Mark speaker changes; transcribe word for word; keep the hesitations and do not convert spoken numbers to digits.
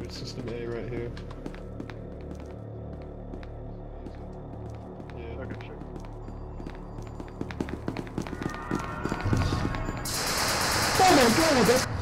Speaker 1: Alright, system A right here. Yeah.
Speaker 2: Okay, sure.
Speaker 3: Oh my god!